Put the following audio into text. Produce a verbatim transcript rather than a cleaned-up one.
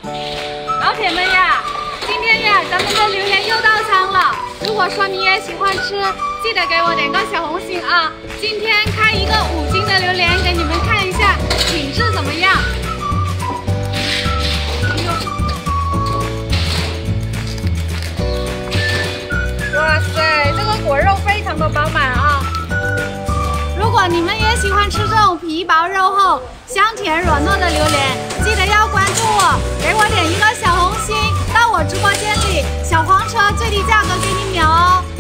老铁们呀，今天呀，咱们的榴莲又到仓了。如果说你也喜欢吃，记得给我点个小红心啊！今天开一个五斤的榴莲给你们看一下，品质怎么样？哎呦，哇塞，这个果肉非常的饱满啊！如果你们也喜欢吃这种皮薄肉厚、香甜软糯的榴莲，记得要关注我，给我点一个小红心，到我直播间里小黄车最低价格给你秒哦！